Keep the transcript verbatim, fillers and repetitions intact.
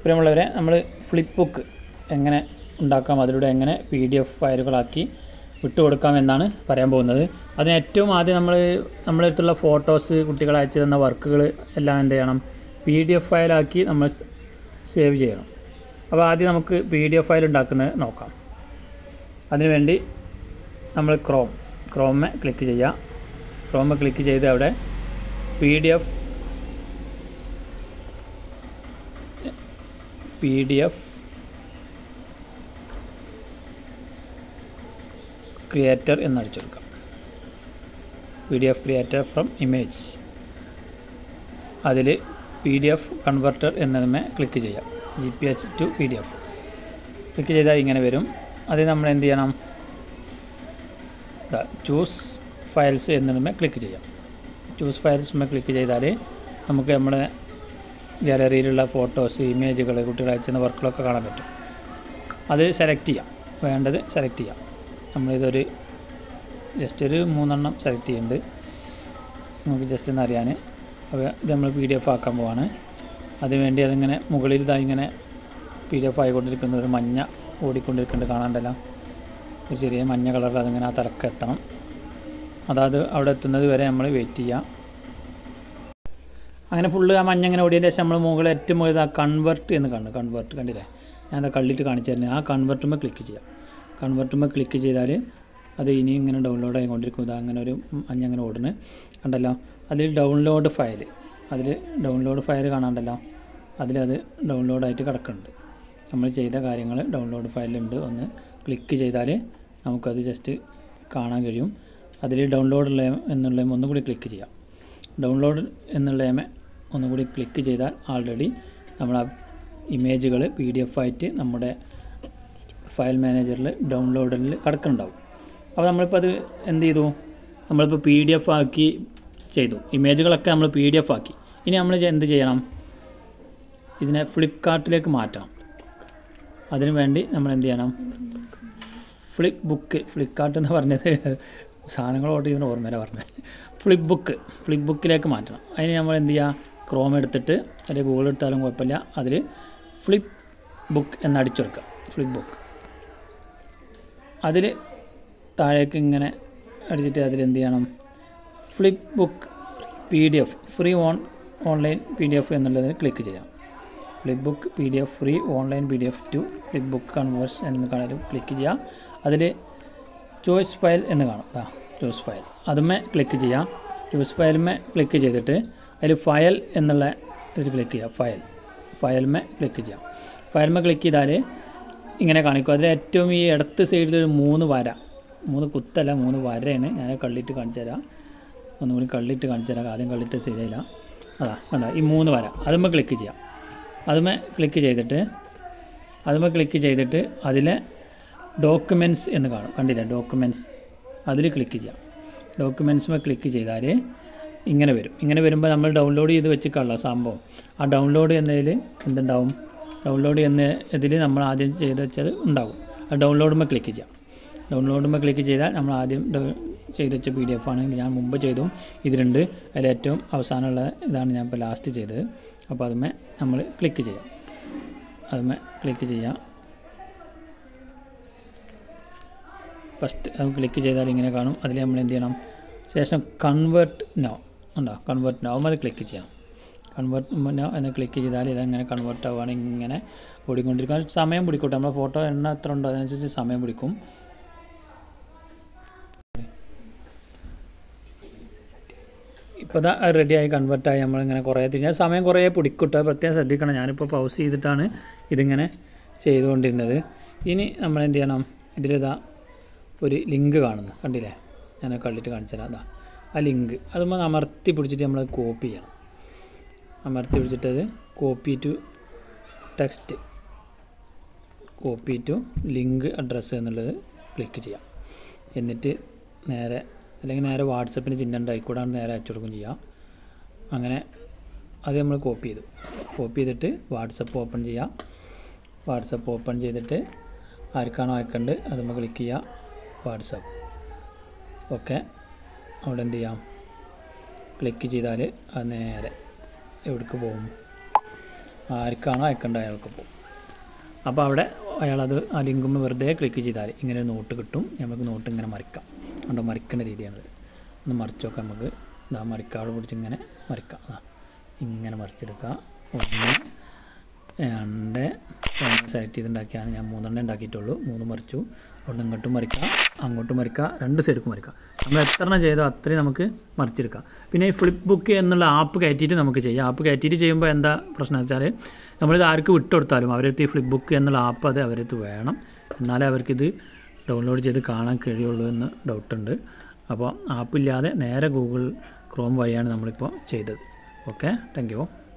പ്രിയമുള്ളവരെ, നമ്മൾ flip book എങ്ങനെ ഉണ്ടാക്കാം, അതിലൂടെ എങ്ങനെ പി ഡി എഫ് ഫയലുകളാക്കി വിട്ടുകൊടുക്കാം എന്നാണ് പറയാൻ പോകുന്നത്. അതിന് ഏറ്റവും ആദ്യം നമ്മൾ നമ്മുടെ അടുത്തുള്ള ഫോട്ടോസ്, കുട്ടികൾ അയച്ചു തന്ന വർക്കുകൾ എല്ലാം എന്ത് ചെയ്യണം, പി ഡി എഫ് ഫയലാക്കി നമ്മൾ സേവ് ചെയ്യണം. അപ്പോൾ ആദ്യം നമുക്ക് പി ഡി എഫ് ഫയൽ ഉണ്ടാക്കുന്നത് നോക്കാം. അതിനുവേണ്ടി നമ്മൾ ക്രോം ക്രോമെ ക്ലിക്ക് ചെയ്യുക. ക്രോമെ ക്ലിക്ക് ചെയ്ത് അവിടെ P D F P D F creator എന്നടിച്ചു കൊടുക്കാം. P D F creator from image. അതിൽ പി ഡി എഫ് കൺവെർട്ടർ എന്നതിന്മേൽ ക്ലിക്ക് ചെയ്യാം. G P H to P D F click ചെയ്താൽ ഇങ്ങനെ വരും. അത് നമ്മൾ എന്ത് ചെയ്യണം, ചൂസ് ഫയൽസ് എന്നതിന്മേൽ ക്ലിക്ക് ചെയ്യാം. ചൂസ് ഫയൽസുമേൽ ക്ലിക്ക് ചെയ്താൽ നമുക്ക് നമ്മുടെ ഗാലറിയിലുള്ള ഫോട്ടോസ്, ഇമേജുകൾ, കുട്ടികൾ അയച്ചുന്ന വർക്കുകളൊക്കെ കാണാൻ പറ്റും. അത് സെലക്ട് ചെയ്യാം, വേണ്ടത് സെലക്ട് ചെയ്യാം. നമ്മളിതൊരു ജസ്റ്റ് ഒരു മൂന്നെണ്ണം സെലക്ട് ചെയ്യുന്നുണ്ട്, നമുക്ക് ജസ്റ്റ് ഒന്ന് അറിയാൻ. അപ്പോൾ ഇത് നമ്മൾ പി ഡി എഫ് ആക്കാൻ പോവാണ്. അതിനുവേണ്ടി അതിങ്ങനെ മുകളിൽ ഇതാ ഇങ്ങനെ പി ഡി എഫ് ആയിക്കൊണ്ടിരിക്കുന്ന ഒരു മഞ്ഞ ഓടിക്കൊണ്ടിരിക്കുന്നുണ്ട്, കാണാണ്ടല്ലോ. ഒരു ചെറിയ മഞ്ഞ കളറിൽ അതിങ്ങനെ ആ തലക്ക് എത്തണം. അതായത് അവിടെ എത്തുന്നത് വരെ നമ്മൾ വെയിറ്റ് ചെയ്യാം. അങ്ങനെ ഫുള്ള് ആ മഞ്ഞ അങ്ങനെ ഓടിയതിന് ശേഷം നമ്മൾ മുകളിൽ ഏറ്റവും മുകളിൽ ആ കൺവെർട്ട് എന്ന് കണ്ടു. കൺവെർട്ട് കണ്ടില്ലേ, ഞാൻ അത് കള്ളിയിട്ട് കാണിച്ചു തരുന്നത്. ആ കൺവെർട്ടുമ്പോൾ ക്ലിക്ക് ചെയ്യാം. കൺവെർട്ടുമ്പോൾ ക്ലിക്ക് ചെയ്താൽ അത് ഇനി ഇങ്ങനെ ഡൗൺലോഡ് ആയിക്കൊണ്ടിരിക്കും. ഇത് അങ്ങനെ ഒരു മഞ്ഞ അങ്ങനെ ഓടുന്നത് കണ്ടല്ലോ. അതിൽ ഡൗൺലോഡ് ഫയൽ, അതിൽ ഡൗൺലോഡ് ഫയൽ കാണാണ്ടല്ലോ, അതിലത് ഡൗൺലോഡായിട്ട് കിടക്കുന്നുണ്ട്. നമ്മൾ ചെയ്ത കാര്യങ്ങൾ ഡൗൺലോഡ് ഫയലുണ്ട്. ഒന്ന് ക്ലിക്ക് ചെയ്താൽ നമുക്കത് ജസ്റ്റ് കാണാൻ കഴിയും. അതിൽ ഡൗൺലോഡ് എന്നുള്ള ഒന്നും കൂടി ക്ലിക്ക് ചെയ്യാം. ഡൗൺലോഡ് എന്നുള്ള ഒന്നും കൂടി ക്ലിക്ക് ചെയ്താൽ ആൾറെഡി നമ്മൾ ആ ഇമേജുകൾ പി ഡി എഫ് ആയിട്ട് നമ്മുടെ ഫയൽ മാനേജറിൽ ഡൗൺലോഡിൽ കിടക്കുന്നുണ്ടാവും. അപ്പോൾ നമ്മളിപ്പോൾ അത് എന്ത് ചെയ്തു, നമ്മളിപ്പോൾ പി ഡി എഫ് ആക്കി ചെയ്തു. ഇമേജുകളൊക്കെ നമ്മൾ പി ഡി എഫ് ആക്കി. ഇനി നമ്മൾ എന്ത് ചെയ്യണം, ഇതിനെ ഫ്ലിപ്പ്കാർട്ടിലേക്ക് മാറ്റണം. അതിനു വേണ്ടി നമ്മൾ എന്ത് ചെയ്യണം, ഫ്ലിപ്പ് ബുക്ക്, ഫ്ലിപ്പ്കാർട്ട് എന്ന് പറഞ്ഞത് സാധനങ്ങൾ ഓർഡർ ചെയ്യുന്ന ഓർമ്മയില പറഞ്ഞത്, ഫ്ലിപ്പ് ബുക്ക് ഫ്ലിപ്പ് ബുക്കിലേക്ക് മാറ്റണം. അതിന് നമ്മൾ എന്ത് ചെയ്യുക, ക്രോം എടുത്തിട്ട് അല്ലെങ്കിൽ ഗൂഗിൾ എടുത്താലും കുഴപ്പമില്ല, അതിൽ ഫ്ലിപ്പ് ബുക്ക് എന്നടിച്ചെടുക്കുക. ഫ്ലിപ്പ് ബുക്ക് അതിൽ താഴേക്ക് ഇങ്ങനെ അടിച്ചിട്ട് അതിലെന്ത് ചെയ്യണം, flip book P D F free on online P D F എന്നുള്ളതിന് ക്ലിക്ക് ചെയ്യാം. Flip book P D F free online P D F to flip book converts എന്ന് കാണാൻ ക്ലിക്ക് ചെയ്യാം. അതിൽ ചോയ്സ് ഫയൽ എന്ന് കാണും. ആ ചൂസ് ഫയൽ അതുമേ ക്ലിക്ക് ചെയ്യാം. ചൂസ് ഫയലുമേ ക്ലിക്ക് ചെയ്തിട്ട് അതിൽ ഫയൽ എന്നുള്ള ഇതിൽ ക്ലിക്ക് ചെയ്യാം. ഫയൽ ഫയലുമേ ക്ലിക്ക് ചെയ്യാം. ഫയലുമേ ക്ലിക്ക് ചെയ്താൽ ഇങ്ങനെ കാണിക്കും. അതിൽ ഏറ്റവും ഈ ഇടത്ത് സൈഡിൽ ഒരു മൂന്ന് വര, മൂന്ന് കുത്തല്ല മൂന്ന് വരയാണ്. ഞാൻ കള്ളിയിട്ട് കാണിച്ചു തരാം. ഒന്നുകൂടി കള്ളിയിട്ട് കാണിച്ചു തരാം. ആദ്യം കള്ളിയിട്ട് ശരിയില്ല. അതാ കണ്ട ഈ മൂന്ന് വര, അതുമേ ക്ലിക്ക് ചെയ്യാം. അതുമേ ക്ലിക്ക് ചെയ്തിട്ട് അതുമേ ക്ലിക്ക് ചെയ്തിട്ട് അതിലെ ഡോക്യുമെൻറ്റ്സ് എന്ന് കാണും. കണ്ടില്ല, ഡോക്യുമെൻറ്റ്സ് അതിൽ ക്ലിക്ക് ചെയ്യാം. ഡോക്യുമെൻറ്റ്സുമേ ക്ലിക്ക് ചെയ്താൽ ഇങ്ങനെ വരും. ഇങ്ങനെ വരുമ്പോൾ നമ്മൾ ഡൗൺലോഡ് ചെയ്ത് വെച്ചിട്ടുള്ള സംഭവം, ആ ഡൗൺലോഡ് എന്നതിൽ എന്തുണ്ടാവും, ഡൗൺലോഡ് എന്ന ഇതിൽ നമ്മൾ ആദ്യം ചെയ്ത് വെച്ചത് ഉണ്ടാവും. ആ ഡൗൺലോഡുമേ ക്ലിക്ക് ചെയ്യാം. ഡൗൺലോഡുമേ ക്ലിക്ക് ചെയ്താൽ നമ്മൾ ആദ്യം ചെയ്ത് വെച്ച പി ഡി എഫ് ആണ്. ഞാൻ മുമ്പ് ചെയ്തും ഇതിലുണ്ട്. അതിൽ ഏറ്റവും അവസാനമുള്ള ഇതാണ് ഞാൻ ഇപ്പോൾ ലാസ്റ്റ് ചെയ്തത്. അപ്പോൾ അതുമേ നമ്മൾ ക്ലിക്ക് ചെയ്യാം. അതുമേ ക്ലിക്ക് ചെയ്യാം. ഫസ്റ്റ് അത് ക്ലിക്ക് ചെയ്താൽ ഇങ്ങനെ കാണും. അതിൽ നമ്മൾ എന്ത് ചെയ്യണം, ശേഷം കൺവേർട്ട് നോ ഉണ്ടോ, കൺവേർട്ട് നോ അത് ക്ലിക്ക് ചെയ്യണം. കൺവേർട്ട് നോ എന്ന് ക്ലിക്ക് ചെയ്താൽ ഇതങ്ങനെ കൺവേർട്ട് ആവുകയാണെങ്കിൽ ഇങ്ങനെ ഓടിക്കൊണ്ടിരിക്കുക. സമയം പിടിക്കട്ടെ, നമ്മുടെ ഫോട്ടോ എണ്ണ എത്ര ഉണ്ടോ അതിനനുസരിച്ച് സമയം പിടിക്കും. ഇപ്പോൾ ഇതാ റെഡിയായി കൺവേർട്ടായി. നമ്മളിങ്ങനെ കുറേ തിരിഞ്ഞാൽ സമയം കുറേ പിടിക്കട്ടെ, പ്രത്യേകം ശ്രദ്ധിക്കണം. ഞാനിപ്പോൾ പൗസ് ചെയ്തിട്ടാണ് ഇതിങ്ങനെ ചെയ്തുകൊണ്ടിരുന്നത്. ഇനി നമ്മൾ എന്ത് ചെയ്യണം, ഇതിലിതാ ഒരു ലിങ്ക് കാണുന്നു, കണ്ടില്ലേ, ഞാൻ കള്ളിയിട്ട് കാണിച്ചു തരാം. അതാ ആ ലിങ്ക് അതുമ്പോൾ അമർത്തി പിടിച്ചിട്ട് നമ്മൾ കോപ്പി ചെയ്യണം. അമർത്തി പിടിച്ചിട്ടത് copy to text, copy to link address എന്നുള്ളത് ക്ലിക്ക് ചെയ്യാം. എന്നിട്ട് നേരെ അല്ലെങ്കിൽ നേരെ വാട്സപ്പിന് ചിഹ്നം ഉണ്ടായിക്കൂടാണ് നേരെ അയച്ചു കൊടുക്കും ചെയ്യാം. അങ്ങനെ അത് നമ്മൾ കോപ്പി ചെയ്തു. കോപ്പി ചെയ്തിട്ട് വാട്സപ്പ് ഓപ്പൺ ചെയ്യാം. വാട്സപ്പ് ഓപ്പൺ ചെയ്തിട്ട് ആർക്കാണോ അയക്കേണ്ടത് അതുമ്പോൾ ക്ലിക്ക് ചെയ്യാം. വാട്സപ്പ് ഓക്കെ, അവിടെ എന്ത് ചെയ്യാം, ക്ലിക്ക് ചെയ്താൽ അത് നേരെ എവിടേക്ക് പോകും, ആർക്കാണോ അയക്കേണ്ടത് അയാൾക്ക് പോകും. അപ്പോൾ അവിടെ അയാളത് ആ ലിങ്കുമ്പോൾ വെറുതെ ക്ലിക്ക് ചെയ്താൽ ഇങ്ങനെ നോട്ട് കിട്ടും. നമുക്ക് നോട്ട് ഇങ്ങനെ മറിക്കാം. കണ്ടോ, മറിക്കേണ്ട രീതിയാണത്. ഒന്ന് മറിച്ചൊക്കെ നമുക്ക് ഇതാ മറിക്കാട് പിടിച്ച് ഇങ്ങനെ മറിക്കാം. അതാ ഇങ്ങനെ മറിച്ചെടുക്കുക. ഒന്ന് രണ്ട് സെലക്ട് ചെയ്തുണ്ടാക്കിയാണ് ഞാൻ മൂന്നെണ്ണം ഉണ്ടാക്കിയിട്ടുള്ളൂ. മൂന്ന് മറിച്ചു. അവിടെ ഇങ്ങോട്ടും മറിക്കുക, അങ്ങോട്ടും മറിക്കുക, രണ്ട് സൈഡിലും മറിക്കുക. നമ്മൾ എത്ര എണ്ണം ചെയ്തോ അത്രയും നമുക്ക് മറിച്ചെടുക്കാം. പിന്നെ ഈ ഫ്ലിപ്പ് ബുക്ക് എന്നുള്ള ആപ്പ് കയറ്റിയിട്ട് നമുക്ക് ചെയ്യാം. ആപ്പ് കയറ്റിയിട്ട് ചെയ്യുമ്പോൾ എന്താ പ്രശ്നം വെച്ചാൽ നമ്മളിത് ആർക്ക് വിട്ടുകൊടുത്താലും അവരടുത്ത് ഈ ഫ്ലിപ്പ് ബുക്ക് എന്നുള്ള ആപ്പ് അത് അവരടുത്ത് വേണം. എന്നാലേ അവർക്കിത് ഡൗൺലോഡ് ചെയ്ത് കാണാൻ കഴിയുള്ളൂ എന്ന് ഡൗട്ടുണ്ട്. അപ്പോൾ ആപ്പില്ലാതെ നേരെ ഗൂഗിൾ ക്രോം വഴിയാണ് നമ്മളിപ്പോൾ ചെയ്തത്. Okay, thank U.